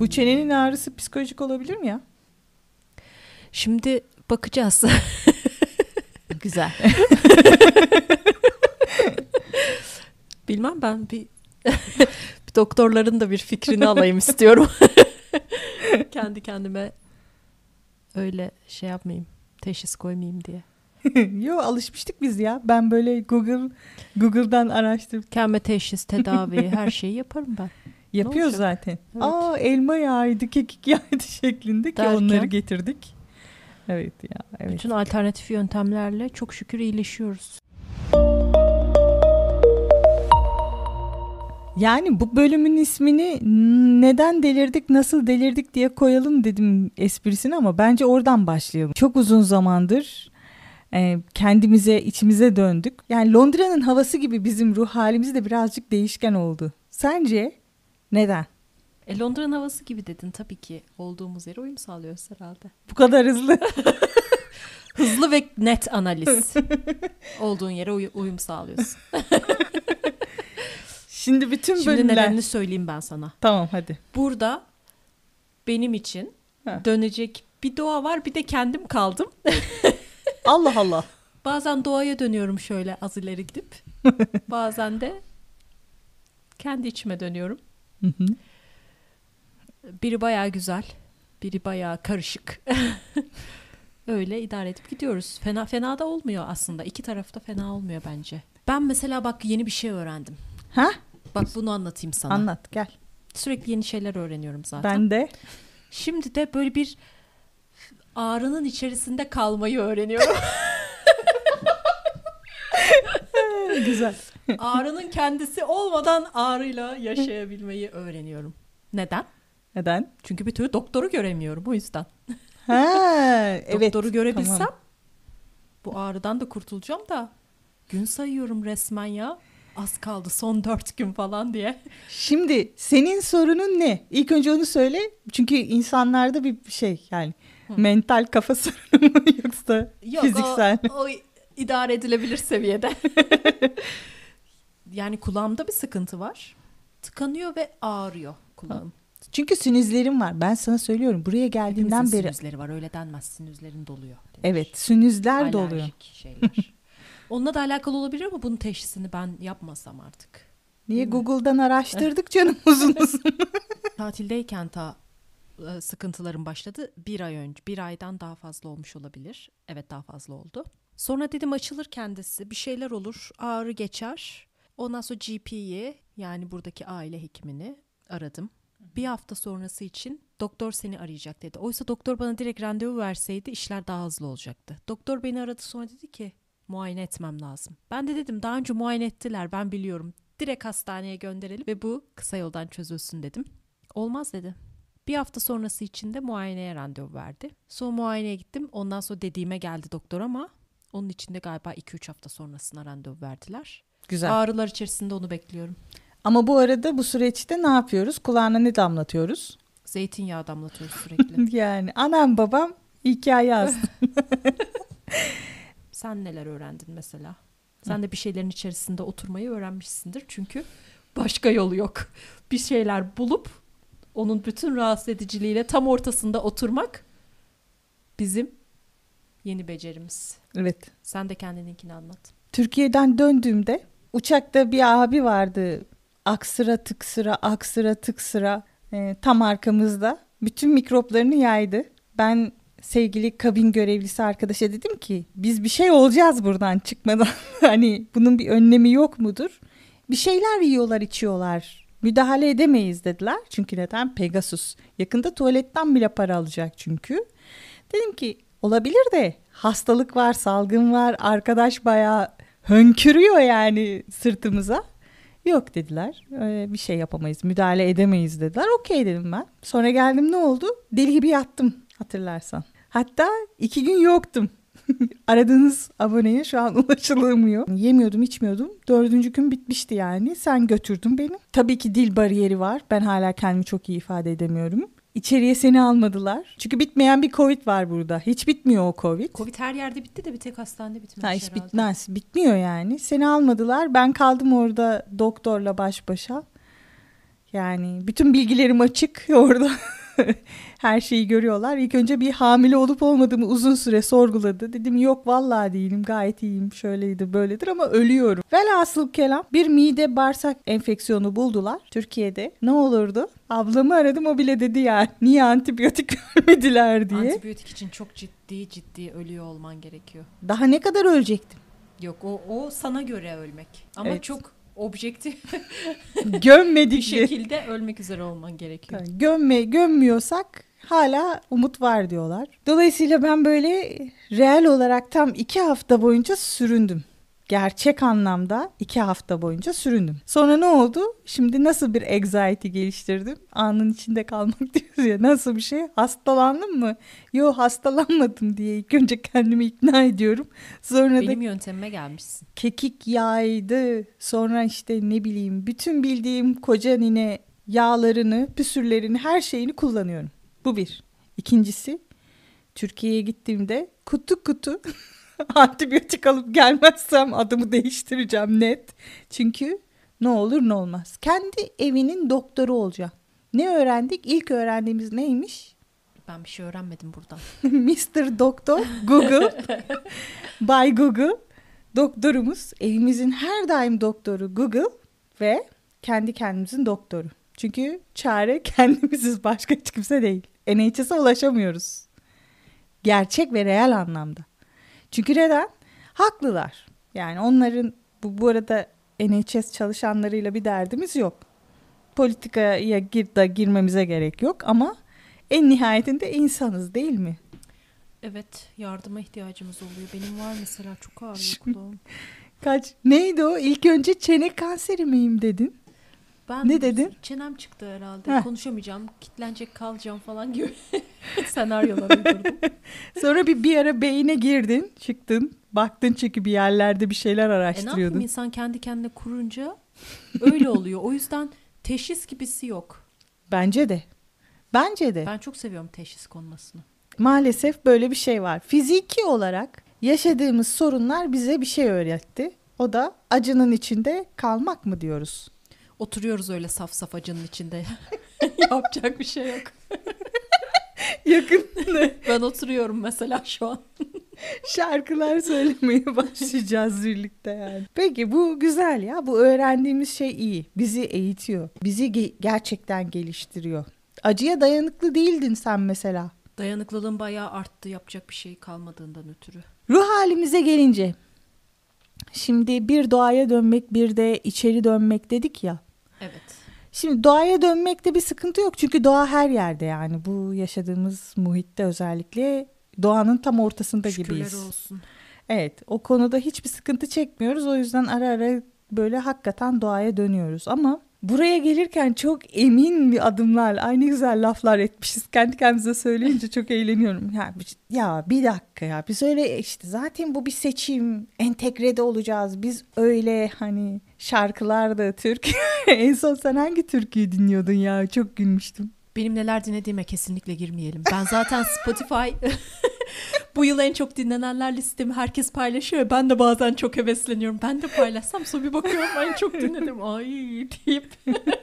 Bu çenenin ağrısı psikolojik olabilir mi ya? Şimdi bakacağız. Güzel. Bilmem, ben bir doktorların da bir fikrini alayım istiyorum. Kendi kendime öyle şey yapmayayım, teşhis koymayayım diye. Yo, alışmıştık biz ya. Ben böyle Google'dan araştırıp Kendime teşhis, tedavi, her şeyi yaparım ben. yapıyoruz zaten. Evet. Elma yağıydı, kekik yağıydı şeklinde ki derken, onları getirdik. Evet ya. Evet. Bütün alternatif yöntemlerle çok şükür iyileşiyoruz. Yani bu bölümün ismini neden delirdik, nasıl delirdik diye koyalım dedim esprisini, ama bence oradan başlayalım. Çok uzun zamandır kendimize, içimize döndük. Yani Londra'nın havası gibi bizim ruh halimiz de birazcık değişken oldu. Sence neden? Londra'nın havası gibi dedin, tabii ki olduğumuz yere uyum sağlıyoruz herhalde. Bu kadar hızlı. Hızlı ve net analiz. Olduğun yere uyum sağlıyorsun. Şimdi bütün Şimdi bölümler... nedenini söyleyeyim ben sana. Tamam, hadi. Burada benim için dönecek bir doğa var, bir de kendim kaldım. Allah Allah. Bazen doğaya dönüyorum şöyle az ileri gidip. Bazen de kendi içime dönüyorum. Biri bayağı güzel, biri bayağı karışık. Öyle idare edip gidiyoruz. Fena da olmuyor aslında. İki tarafta fena olmuyor bence. Ben mesela bak yeni bir şey öğrendim. Ha? Bak bunu anlatayım sana. Anlat, gel. Sürekli yeni şeyler öğreniyorum zaten. Ben de. Şimdi de böyle bir ağrının içerisinde kalmayı öğreniyorum. Güzel. Ağrının kendisi olmadan ağrıyla yaşayabilmeyi öğreniyorum. Neden? Neden? Çünkü bir türlü doktoru göremiyorum, o yüzden. Evet. Doktoru görebilsem tamam. bu ağrıdan da kurtulacağım da gün sayıyorum resmen ya. Az kaldı, son 4 gün falan diye. Şimdi senin sorunun ne? İlk önce onu söyle. Çünkü insanlarda bir şey yani mental kafa sorunu mu yoksa fiziksel? O idare edilebilir seviyede. Yani kulağımda bir sıkıntı var. Tıkanıyor ve ağrıyor kulağım. Çünkü sinüzlerim var. Ben sana söylüyorum. Buraya geldiğinden Hepimizin beri. sinüzleri var, öyle denmez. Sinüzlerin doluyor denir. Evet, sinüzler Alerjik doluyor. şeyler. Onunla da alakalı olabilir ama bunun teşhisini ben yapmasam artık. Niye? Google'dan araştırdık canım uzun uzun. Tatildeyken sıkıntılarım başladı. 1 ay önce. 1 aydan daha fazla olmuş olabilir. Evet, daha fazla oldu. Sonra dedim açılır kendisi. Bir şeyler olur. Ağrı geçer. Ondan sonra GP'yi, yani buradaki aile hekimini aradım. Bir hafta sonrası için doktor seni arayacak dedi. Oysa doktor bana direkt randevu verseydi işler daha hızlı olacaktı. Doktor beni aradı, sonra dedi ki muayene etmem lazım. Ben de dedim daha önce muayene ettiler, ben biliyorum. Direkt hastaneye gönderelim ve bu kısa yoldan çözülsün dedim. Olmaz dedi. Bir hafta sonrası için de muayeneye randevu verdi. Sonra muayeneye gittim. Ondan sonra dediğime geldi doktor ama onun için de galiba 2-3 hafta sonrasına randevu verdiler. Güzel. Ağrılar içerisinde onu bekliyorum. Ama bu arada bu süreçte ne yapıyoruz? Kulağına ne damlatıyoruz? Zeytinyağı damlatıyoruz sürekli. Yani anam babam hikaye yazdı. Sen neler öğrendin mesela? Sen de bir şeylerin içerisinde oturmayı öğrenmişsindir. Çünkü başka yolu yok. Bir şeyler bulup onun bütün rahatsız ediciliğiyle tam ortasında oturmak bizim yeni becerimiz. Evet. Sen de kendininkini anlat. Türkiye'den döndüğümde uçakta bir abi vardı. Aksıra tıksıra, aksıra tıksıra, tam arkamızda. Bütün mikroplarını yaydı. Ben sevgili kabin görevlisi arkadaşa dedim ki biz bir şey olacağız buradan çıkmadan. Hani bunun bir önlemi yok mudur? Bir şeyler yiyorlar, içiyorlar. Müdahale edemeyiz dediler. Çünkü neden? Pegasus. Yakında tuvaletten bile para alacak çünkü. Dedim ki olabilir de hastalık var, salgın var. Arkadaş bayağı hönkürüyor yani sırtımıza. Yok dediler. Bir şey yapamayız, müdahale edemeyiz dediler. Okey dedim ben. Sonra geldim, ne oldu? Deli gibi yattım hatırlarsan. Hatta 2 gün yoktum. Aradığınız aboneye şu an ulaşılamıyor. Yemiyordum, içmiyordum. 4. gün bitmişti yani. Sen götürdün beni. Tabii ki dil bariyeri var. Ben hala kendimi çok iyi ifade edemiyorum. İçeriye seni almadılar. Çünkü bitmeyen bir Covid var burada. Hiç bitmiyor o Covid. Covid her yerde bitti de bir tek hastanede bitmemiş hiç herhalde. Bitmez. Bitmiyor yani. Seni almadılar. Ben kaldım orada doktorla baş başa. Yani bütün bilgilerim açık orada. Her şeyi görüyorlar. İlk önce bir hamile olup olmadığımı uzun süre sorguladı. Dedim yok vallahi değilim, gayet iyiyim, şöyleydi böyledir ama ölüyorum. Velhasıl kelam bir mide bağırsak enfeksiyonu buldular Türkiye'de. Ne olurdu? Ablamı aradım, o bile dedi yani niye antibiyotik vermediler diye. Antibiyotik için çok ciddi ölüyor olman gerekiyor. Daha ne kadar ölecektim? Yok o sana göre ölmek. Ama Evet. çok objektif Gömmedik bir şekilde ölmek üzere olman gerekiyor. Gömmüyorsak hala umut var diyorlar. Dolayısıyla ben böyle reel olarak tam 2 hafta boyunca süründüm. Gerçek anlamda 2 hafta boyunca süründüm. Sonra ne oldu? Şimdi nasıl bir anxiety geliştirdim? Anın içinde kalmak diyoruz ya. Nasıl bir şey? Hastalandım mı? Yok, hastalanmadım diye ilk önce kendimi ikna ediyorum. Sonra Benim da yöntemime gelmişsin. kekik yağıydı. Sonra işte ne bileyim bütün bildiğim koca nine yağlarını, püsürlerini, her şeyini kullanıyorum. Bu bir. İkincisi, Türkiye'ye gittiğimde kutu kutu antibiyotik alıp gelmezsem adımı değiştireceğim net. Çünkü ne olur ne olmaz. Kendi evinin doktoru olacağım. Ne öğrendik? İlk öğrendiğimiz neymiş? Ben bir şey öğrenmedim buradan. Mr. Doktor Google. Bay Google. Doktorumuz, evimizin her daim doktoru Google ve kendi kendimizin doktoru. Çünkü çare kendimiziz, başka hiç kimse değil. NHS'e ulaşamıyoruz. Gerçek ve reel anlamda. Çünkü neden? Haklılar. Yani onların bu arada NHS çalışanlarıyla bir derdimiz yok. Politikaya girmemize gerek yok ama en nihayetinde insanız, değil mi? Evet, yardıma ihtiyacımız oluyor. Benim var mesela, çok ağrıyor kulağım. Neydi o? İlk önce çene kanseri miyim dedin? Ne dedin? Çenem çıktı herhalde. Konuşamayacağım, kitlenecek kalacağım falan gibi senaryolar uydurdum. Sonra bir ara beyine girdin, çıktın. Baktın çünkü bir yerlerde bir şeyler Ne araştırıyordun. yapayım, insan kendi kendine kurunca öyle oluyor. O yüzden teşhis gibisi yok. Bence de. Ben çok seviyorum teşhis konmasını. Maalesef böyle bir şey var. Fiziki olarak yaşadığımız sorunlar bize bir şey öğretti. O da acının içinde kalmak mı diyoruz? Oturuyoruz öyle saf saf acının içinde. Yapacak bir şey yok. Yakın. Ben oturuyorum mesela şu an. Şarkılar söylemeye başlayacağız birlikte yani. Peki bu güzel ya. Bu öğrendiğimiz şey iyi. Bizi eğitiyor. Bizi gerçekten geliştiriyor. Acıya dayanıklı değildin sen mesela. Dayanıklılığım bayağı arttı, yapacak bir şey kalmadığından ötürü. Ruh halimize gelince. Şimdi bir doğaya dönmek, bir de içeri dönmek dedik ya. Evet. Şimdi doğaya dönmekte bir sıkıntı yok. Çünkü doğa her yerde yani. Bu yaşadığımız muhitte özellikle doğanın tam ortasında gibiyiz. Şükürler olsun. Evet, o konuda hiçbir sıkıntı çekmiyoruz. O yüzden ara ara böyle hakikaten doğaya dönüyoruz. Ama buraya gelirken çok emin bir adımlar, aynı güzel laflar etmişiz. Kendi kendimize söyleyince çok eğleniyorum. Ya bir dakika ya, biz öyle işte zaten bu bir seçim, entegrede olacağız. Biz öyle hani şarkılarda Türk. En son sen hangi türküyü dinliyordun ya? Çok gülmüştüm. Benim neler dinlediğime kesinlikle girmeyelim. Ben zaten Spotify bu yıl en çok dinlenenler listemi herkes paylaşıyor. Ben de bazen çok hevesleniyorum. Ben de paylaşsam sonra bir bakıyorum en çok dinledim. Ay deyip.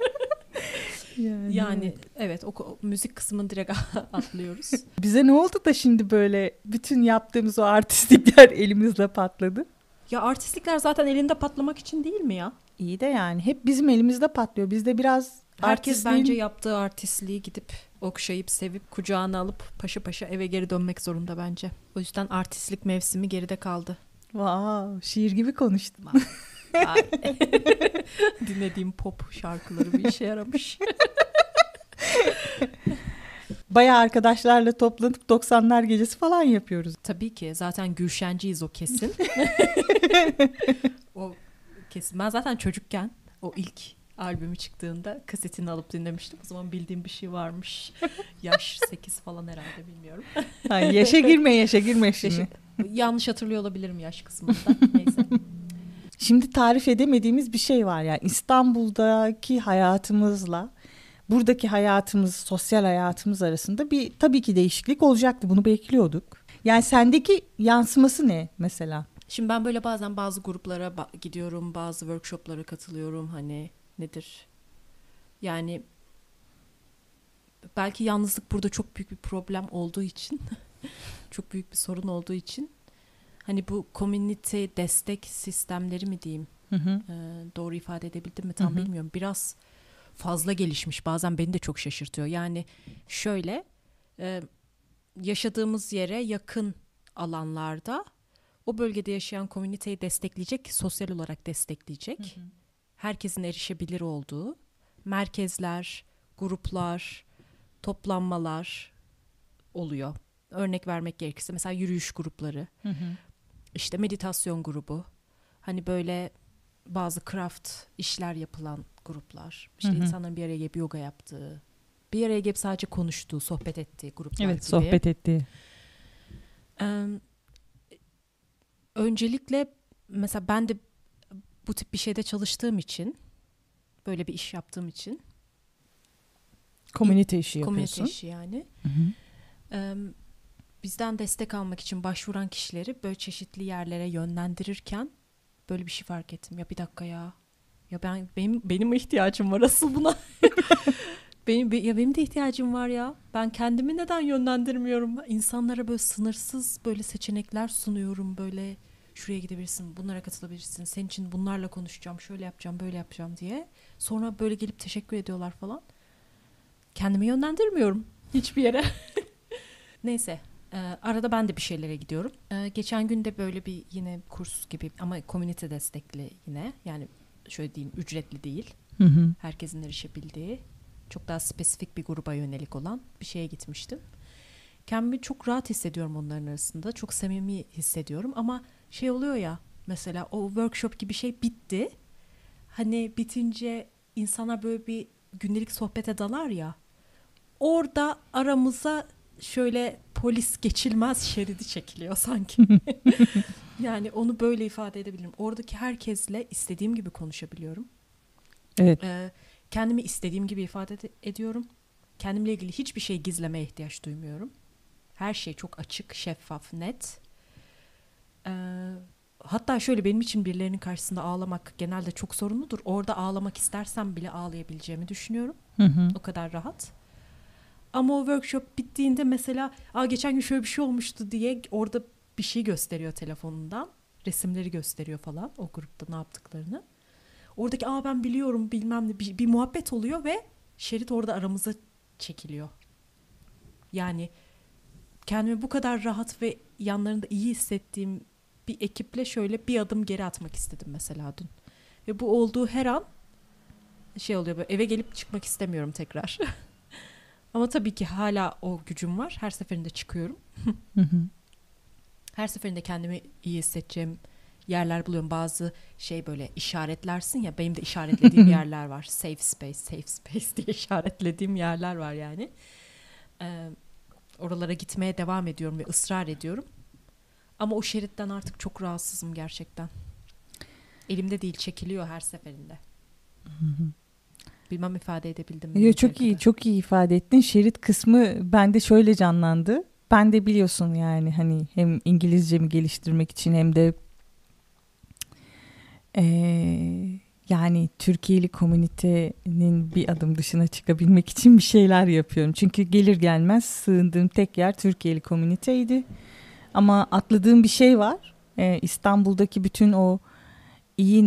Yani evet, o müzik kısmını direkt atlıyoruz. Bize ne oldu da şimdi böyle bütün yaptığımız o artistlikler elimizle patladı? Ya artistlikler zaten elinde patlamak için değil mi ya? İyi de yani hep bizim elimizde patlıyor. Bizde biraz herkes bence yaptığı artistliği gidip okşayıp sevip kucağına alıp paşa paşa eve geri dönmek zorunda bence. O yüzden artistlik mevsimi geride kaldı. Wow, şiir gibi konuştum. Dinlediğim pop şarkıları bir işe yaramış. Bayağı arkadaşlarla toplanıp 90'lar gecesi falan yapıyoruz. Tabii ki, zaten Gülşenciyiz o kesin. O kesin. Ben zaten çocukken o ilk albümü çıktığında kasetini alıp dinlemiştim. O zaman bildiğim bir şey varmış. Yaş 8 falan herhalde, bilmiyorum. Ha, yaşa girme şimdi. Yanlış hatırlıyor olabilirim yaş kısmında. Neyse. Şimdi tarif edemediğimiz bir şey var yani İstanbul'daki hayatımızla buradaki hayatımız, sosyal hayatımız arasında bir tabii ki değişiklik olacaktı. Bunu bekliyorduk. Yani sendeki yansıması ne mesela? Şimdi ben böyle bazen bazı gruplara gidiyorum, bazı workshoplara katılıyorum. Hani nedir? Yani belki yalnızlık burada çok büyük bir problem olduğu için, çok büyük bir sorun olduğu için, hani bu community destek sistemleri mi diyeyim, doğru ifade edebildim mi tam bilmiyorum. Biraz fazla gelişmiş, bazen beni de çok şaşırtıyor. Yani şöyle, yaşadığımız yere yakın alanlarda o bölgede yaşayan komüniteyi destekleyecek, sosyal olarak destekleyecek, herkesin erişebilir olduğu merkezler, gruplar, toplanmalar oluyor. Örnek vermek gerekirse mesela yürüyüş grupları, işte meditasyon grubu, hani böyle bazı craft işler yapılan gruplar, işte insanların bir araya gelip yoga yaptığı, bir araya gelip sadece konuştuğu, sohbet ettiği gruplar gibi. Evet, sohbet ettiği. Öncelikle mesela ben de bu tip bir şeyde çalıştığım için, böyle bir iş yaptığım için, Komünite işi yapıyorsun. Komünite işi yani. Bizden destek almak için başvuran kişileri böyle çeşitli yerlere yönlendirirken böyle bir şey fark ettim. Ya bir dakika ya. Ya benim ihtiyacım var asıl buna. benim de ihtiyacım var ya. Ben kendimi neden yönlendirmiyorum? İnsanlara böyle sınırsız böyle seçenekler sunuyorum. Böyle şuraya gidebilirsin, bunlara katılabilirsin. Senin için bunlarla konuşacağım, şöyle yapacağım, böyle yapacağım diye. Sonra böyle gelip teşekkür ediyorlar falan. Kendimi yönlendirmiyorum hiçbir yere. Neyse. Arada ben de bir şeylere gidiyorum. Geçen gün de böyle bir yine kurs gibi ama komünite destekli yine. Yani şöyle diyeyim, ücretli değil. Herkesin erişebildiği, çok daha spesifik bir gruba yönelik olan bir şeye gitmiştim. Kendimi çok rahat hissediyorum onların arasında. Çok samimi hissediyorum ama şey oluyor ya, mesela o workshop gibi şey bitti. Hani bitince insanlar böyle bir gündelik sohbete dalar ya. Orada aramıza şöyle polis geçilmez şeridi çekiliyor sanki. Yani onu böyle ifade edebilirim. Oradaki herkesle istediğim gibi konuşabiliyorum. Evet. Kendimi istediğim gibi ifade ediyorum. Kendimle ilgili hiçbir şey gizlemeye ihtiyaç duymuyorum. Her şey çok açık, şeffaf, net. Hatta şöyle, benim için birilerinin karşısında ağlamak genelde çok sorunludur. Orada ağlamak istersem bile ağlayabileceğimi düşünüyorum. O kadar rahat. Ama o workshop bittiğinde mesela geçen gün şöyle bir şey olmuştu diye orada bir şey gösteriyor telefonundan. Resimleri gösteriyor falan o grupta ne yaptıklarını. Oradaki ben biliyorum bilmem ne bir muhabbet oluyor ve şerit orada aramıza çekiliyor. Yani kendimi bu kadar rahat ve yanlarında iyi hissettiğim bir ekiple şöyle bir adım geri atmak istedim mesela dün. Ve bu olduğu her an şey oluyor, böyle eve gelip çıkmak istemiyorum tekrar. Ama tabii ki hala o gücüm var. Her seferinde çıkıyorum. Her seferinde kendimi iyi hissedeceğim yerler buluyorum. Bazı şey böyle işaretlersin ya, benim de işaretlediğim yerler var. Safe space diye işaretlediğim yerler var yani. Oralara gitmeye devam ediyorum ve ısrar ediyorum. Ama o şeritten artık çok rahatsızım gerçekten. Elimde değil, çekiliyor her seferinde. Bilmem ifade edebildim mi? Çok iyi ifade ettin. Şerit kısmı bende şöyle canlandı. Ben de biliyorsun yani hani hem İngilizcemi geliştirmek için hem de yani Türkiye'li komünitenin bir adım dışına çıkabilmek için bir şeyler yapıyorum. Çünkü gelir gelmez sığındığım tek yer Türkiye'li komüniteydi. Ama atladığım bir şey var. İstanbul'daki bütün o iyi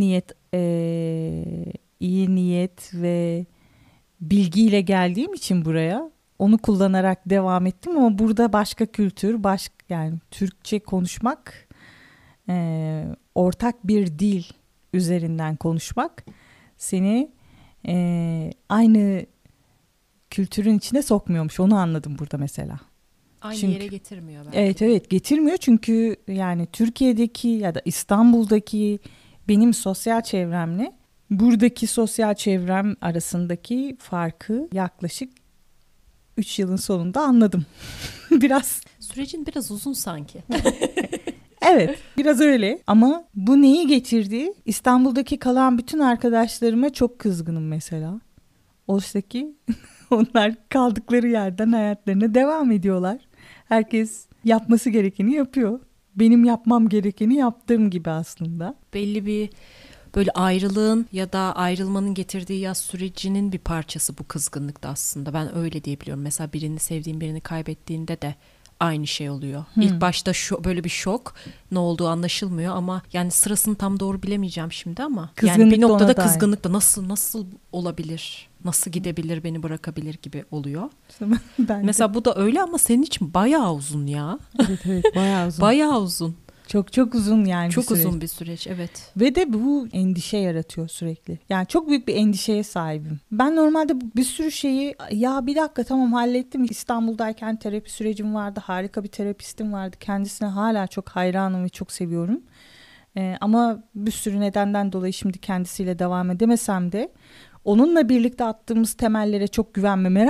niyet ve bilgiyle geldiğim için buraya onu kullanarak devam ettim ama burada başka kültür, yani Türkçe konuşmak, ortak bir dil üzerinden konuşmak seni aynı kültürün içine sokmuyormuş. Onu anladım burada mesela. Aynı yere getirmiyor belki. Evet getirmiyor çünkü yani Türkiye'deki ya da İstanbul'daki benim sosyal çevremle buradaki sosyal çevrem arasındaki farkı yaklaşık 3 yılın sonunda anladım. Sürecin biraz uzun sanki. Evet, biraz öyle ama bu neyi getirdi? İstanbul'daki kalan bütün arkadaşlarıma çok kızgınım mesela. Oysa ki onlar kaldıkları yerden hayatlarına devam ediyorlar. Herkes yapması gerekeni yapıyor. Benim yapmam gerekeni yaptığım gibi aslında. Belli bir böyle ayrılığın ya da ayrılmanın getirdiği yaz sürecinin bir parçası bu kızgınlık da aslında. Ben öyle diyebiliyorum. Mesela birini sevdiğin birini kaybettiğinde de aynı şey oluyor. İlk başta böyle bir şok, ne olduğu anlaşılmıyor ama yani sırasını tam doğru bilemeyeceğim şimdi ama Kızgınlık yani bir noktada da kızgınlık da nasıl olabilir? Nasıl gidebilir, beni bırakabilir gibi oluyor. Mesela bu da öyle ama senin için bayağı uzun ya. Evet bayağı uzun. Bayağı uzun. Çok uzun yani. Çok uzun bir süreç, evet. Ve de bu endişe yaratıyor sürekli. Yani çok büyük bir endişeye sahibim. Ben normalde bir sürü şeyi ya bir dakika tamam hallettim. İstanbul'dayken terapi sürecim vardı. Harika bir terapistim vardı. Kendisine hala çok hayranım ve çok seviyorum. Ama bir sürü nedenden dolayı şimdi kendisiyle devam edemesem de onunla birlikte attığımız temellere çok güvenmeme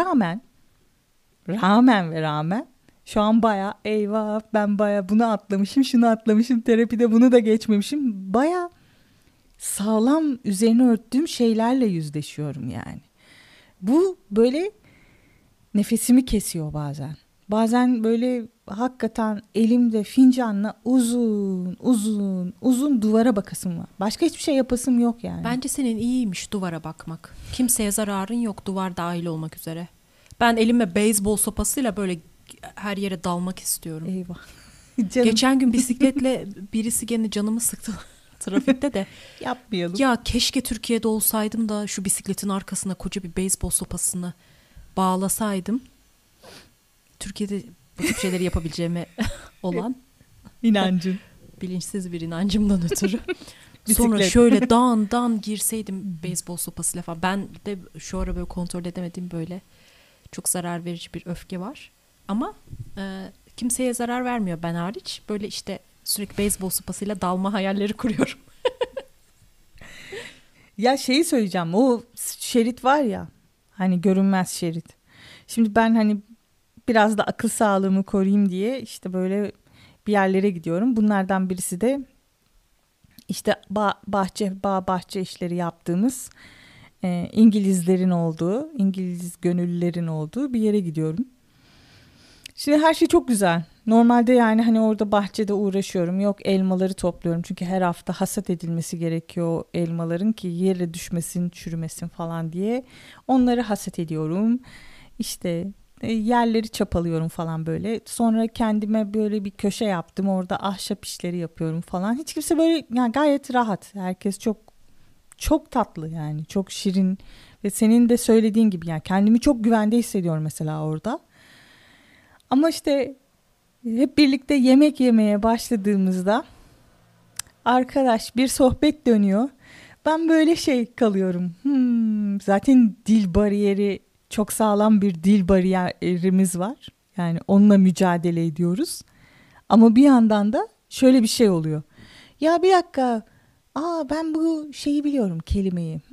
rağmen şu an baya eyvah ben baya bunu atlamışım şunu atlamışım terapide bunu da geçmemişim. Baya sağlam üzerine örttüğüm şeylerle yüzleşiyorum yani. Bu böyle nefesimi kesiyor bazen. Bazen böyle hakikaten elimde fincanla uzun duvara bakasım var. Başka hiçbir şey yapasım yok yani. Bence senin iyiymiş duvara bakmak. Kimseye zararın yok, duvar dahil olmak üzere. Ben elimle beyzbol sopasıyla böyle her yere dalmak istiyorum. Eyvah. Geçen gün bisikletle birisi gene canımı sıktı trafikte de. Yapmayalım. Ya keşke Türkiye'de olsaydım da şu bisikletin arkasına koca bir beyzbol sopasını bağlasaydım. Türkiye'de bu tip şeyleri yapabileceğime olan inancın. Bilinçsiz bir inancımdan ötürü. Sonra şöyle dan girseydim beyzbol sopasıyla falan. Ben de şu ara böyle kontrol edemediğim böyle çok zarar verici bir öfke var. Ama kimseye zarar vermiyor ben hariç. Böyle işte sürekli beyzbol sopasıyla dalma hayalleri kuruyorum. Ya şeyi söyleyeceğim. O şerit var ya. Hani görünmez şerit. Şimdi ben hani biraz da akıl sağlığımı koruyayım diye işte böyle bir yerlere gidiyorum. Bunlardan birisi de işte bahçe işleri yaptığımız İngilizlerin olduğu, İngiliz gönüllülerin olduğu bir yere gidiyorum. Şimdi her şey çok güzel. Normalde yani hani orada bahçede uğraşıyorum. Yok elmaları topluyorum. Çünkü her hafta hasat edilmesi gerekiyor elmaların ki yere düşmesin, çürümesin falan diye. Onları hasat ediyorum. İşte yerleri çapalıyorum falan böyle. Sonra kendime böyle bir köşe yaptım. Orada ahşap işleri yapıyorum falan. Hiç kimse böyle yani gayet rahat. Herkes çok tatlı yani. Çok şirin ve senin de söylediğin gibi yani kendimi çok güvende hissediyorum mesela orada. Ama işte hep birlikte yemek yemeye başladığımızda arkadaş bir sohbet dönüyor. Ben böyle şey kalıyorum. Zaten dil bariyeri çok sağlam bir dil bariyerimiz var. Yani onunla mücadele ediyoruz. Ama bir yandan da şöyle bir şey oluyor. Ya bir dakika. Ben bu şeyi biliyorum kelimeyi.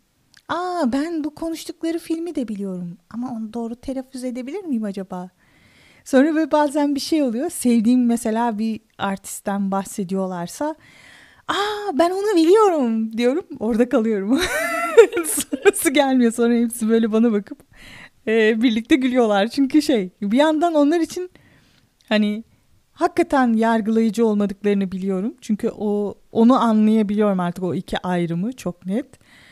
Ben bu konuştukları filmi de biliyorum. Ama onu doğru telaffuz edebilir miyim acaba? Sonra böyle bazen bir şey oluyor. Sevdiğim mesela bir artistten bahsediyorlarsa ben onu biliyorum diyorum. Orada kalıyorum. Sonrası gelmiyor. Sonra hepsi böyle bana bakıp birlikte gülüyorlar. Çünkü bir yandan onlar için hani hakikaten yargılayıcı olmadıklarını biliyorum. Çünkü onu anlayabiliyorum artık o iki ayrımı çok net.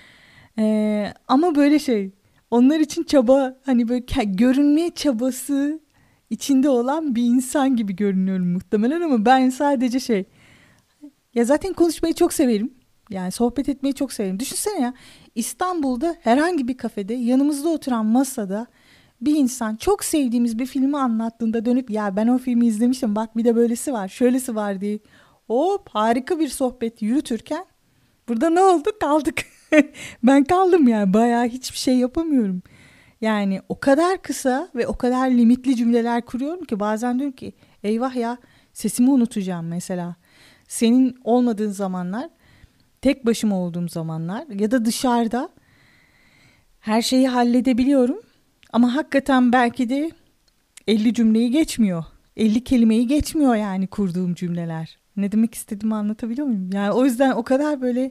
Ama böyle onlar için çaba hani böyle görünme çabası içinde olan bir insan gibi görünüyorum muhtemelen ama ben sadece ya zaten konuşmayı çok severim. Yani sohbet etmeyi çok severim. Düşünsene ya İstanbul'da herhangi bir kafede yanımızda oturan masada bir insan çok sevdiğimiz bir filmi anlattığında dönüp ya ben o filmi izlemiştim bak bir de böylesi var şöylesi var diye hop harika bir sohbet yürütürken burada ne oldu kaldık. Ben kaldım yani bayağı hiçbir şey yapamıyorum. Yani o kadar kısa ve o kadar limitli cümleler kuruyorum ki bazen diyorum ki eyvah ya sesimi unutacağım mesela. Senin olmadığın zamanlar, tek başıma olduğum zamanlar ya da dışarıda her şeyi halledebiliyorum. Ama hakikaten belki de 50 cümleyi geçmiyor. 50 kelimeyi geçmiyor yani kurduğum cümleler. Ne demek istediğimi anlatabiliyor muyum? Yani o yüzden o kadar böyle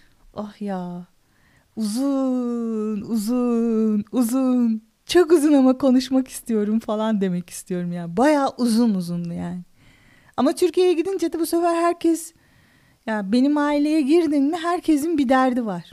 ya uzun çok uzun ama konuşmak istiyorum falan demek istiyorum yani. Bayağı uzun yani. Ama Türkiye'ye gidince de bu sefer herkes Ya benim aileye girdin mi herkesin bir derdi var.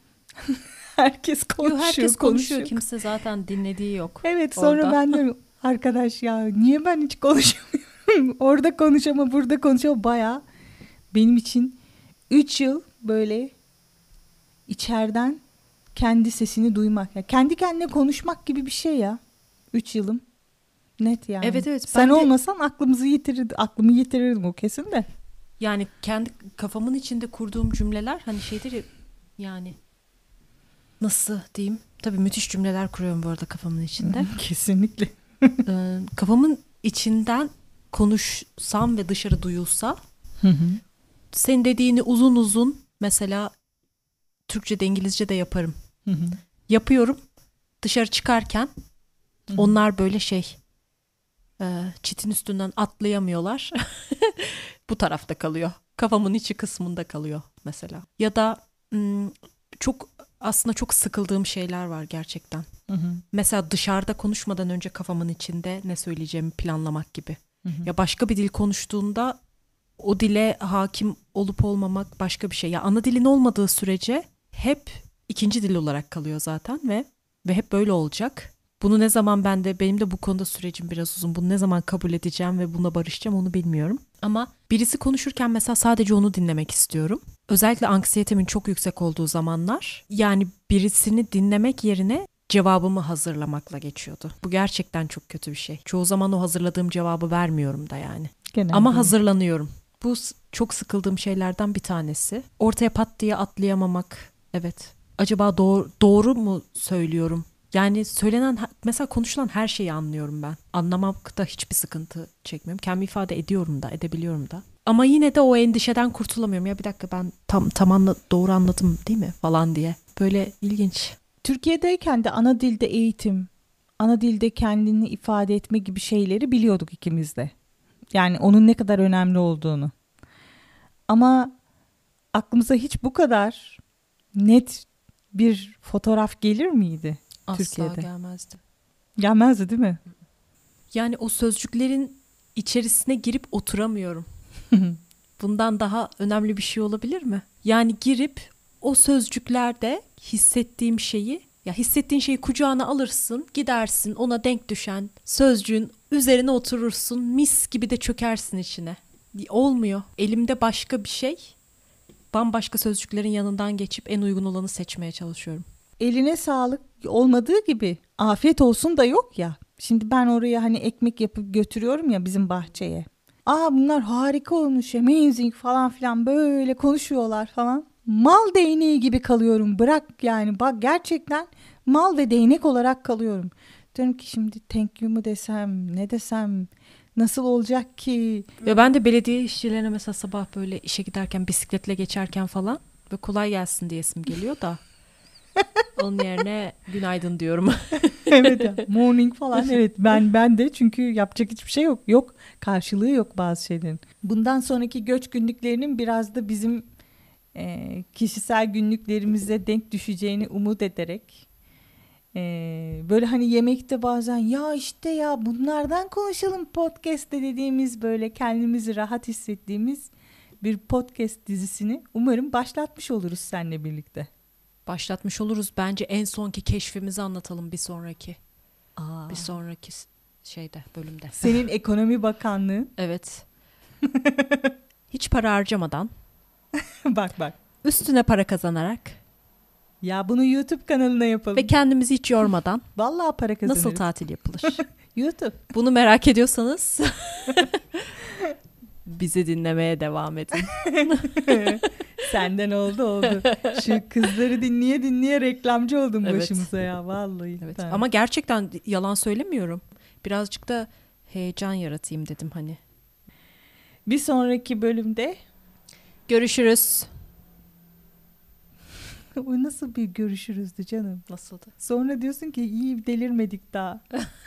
Herkes konuşuyor. Herkes konuşuyor. Kimse zaten dinlediği yok. Evet, sonra orada. ben diyorum arkadaş ya niye ben hiç konuşamıyorum? Orada konuşama, burada konuşama, bayağı benim için 3 yıl böyle içeriden kendi sesini duymak. Ya kendi kendine konuşmak gibi bir şey ya. 3 yılım. Net yani. Evet. Sen olmasan aklımı yitirirdim o kesin de. Yani kendi kafamın içinde kurduğum cümleler hani şeydir ya, yani nasıl diyeyim? Tabii müthiş cümleler kuruyorum bu arada kafamın içinde. Kesinlikle. Kafamın içinden konuşsam ve dışarı duyulsa senin dediğini uzun uzun mesela Türkçe'de İngilizce'de yaparım. Yapıyorum. Dışarı çıkarken onlar böyle çitin üstünden atlayamıyorlar. Bu tarafta kalıyor. Kafamın içi kısmında kalıyor mesela. Ya da aslında çok sıkıldığım şeyler var gerçekten. Mesela dışarıda konuşmadan önce kafamın içinde ne söyleyeceğimi planlamak gibi. Ya başka bir dil konuştuğunda o dile hakim olup olmamak başka bir şey. Ya ana dilin olmadığı sürece hep ikinci dil olarak kalıyor zaten ve hep böyle olacak. Bunu ne zaman benim de bu konuda sürecim biraz uzun. Bunu ne zaman kabul edeceğim ve buna barışacağım onu bilmiyorum. Ama birisi konuşurken mesela sadece onu dinlemek istiyorum. Özellikle anksiyetemin çok yüksek olduğu zamanlar yani birisini dinlemek yerine cevabımı hazırlamakla geçiyordu. Bu gerçekten çok kötü bir şey. Çoğu zaman o hazırladığım cevabı vermiyorum da yani. Genelde. Ama hazırlanıyorum. Bu çok sıkıldığım şeylerden bir tanesi. Ortaya pat diye atlayamamak. Evet. Acaba doğru mu söylüyorum? Yani mesela konuşulan her şeyi anlıyorum ben. Anlamakta hiçbir sıkıntı çekmiyorum. Kendimi ifade ediyorum da, edebiliyorum da. Ama yine de o endişeden kurtulamıyorum. Ya bir dakika ben doğru anladım değil mi falan diye. Böyle ilginç. Türkiye'deyken de ana dilde eğitim, ana dilde kendini ifade etme gibi şeyleri biliyorduk ikimiz de. Yani onun ne kadar önemli olduğunu. Ama aklımıza hiç bu kadar net bir fotoğraf gelir miydi? Asla Türkiye'de gelmezdi. Gelmezdi değil mi? Yani o sözcüklerin içerisine girip oturamıyorum. Bundan daha önemli bir şey olabilir mi? Yani girip o sözcüklerde hissettiğim şeyi kucağına alırsın, gidersin ona denk düşen sözcüğün üzerine oturursun, mis gibi de çökersin içine. Olmuyor. Elimde başka bir şey, bambaşka sözcüklerin yanından geçip en uygun olanı seçmeye çalışıyorum. Eline sağlık olmadığı gibi afiyet olsun da yok ya. Şimdi ben oraya hani ekmek yapıp götürüyorum ya bizim bahçeye. Bunlar harika olmuş, amazing falan filan böyle konuşuyorlar falan. Mal değneği gibi kalıyorum. Bırak yani bak gerçekten mal ve değnek olarak kalıyorum. Diyorum ki şimdi thank you mu desem, ne desem, nasıl olacak ki? Ya ben de belediye işçilerine mesela sabah böyle işe giderken bisikletle geçerken falan ve kolay gelsin diyesim geliyor da. Onun yerine günaydın diyorum. Evet ya, morning falan. Evet ben de çünkü yapacak hiçbir şey yok. Yok karşılığı yok bazı şeylerin. Bundan sonraki göç günlüklerinin biraz da bizim kişisel günlüklerimize denk düşeceğini umut ederek böyle hani yemekte bazen ya işte ya bunlardan konuşalım podcast'te dediğimiz böyle kendimizi rahat hissettiğimiz bir podcast dizisini umarım başlatmış oluruz seninle birlikte. Başlatmış oluruz. Bence en sonki keşfimizi anlatalım bir sonraki. Bir sonraki bölümde. Senin ekonomi bakanlığı. Evet. Hiç para harcamadan. Bak. Üstüne para kazanarak. Ya bunu YouTube kanalına yapalım. Ve kendimizi hiç yormadan. Vallahi para kazanırız. Nasıl tatil yapılır? YouTube. Bunu merak ediyorsanız bizi dinlemeye devam edin. Senden oldu. Şu kızları dinleye reklamcı oldum evet. Başımıza ya vallahi. Evet. Ama gerçekten yalan söylemiyorum. Birazcık da heyecan yaratayım dedim hani. Bir sonraki bölümde görüşürüz. O nasıl bir görüşürüzdü canım? Nasıldı? Sonra diyorsun ki iyi delirmedik daha.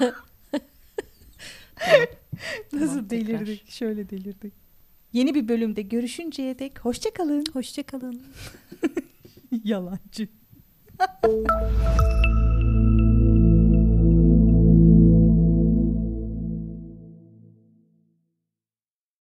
Nasıl delirdik? Tekrar. Şöyle delirdik. Yeni bir bölümde görüşünceye dek hoşça kalın. Hoşça kalın. Yalancı.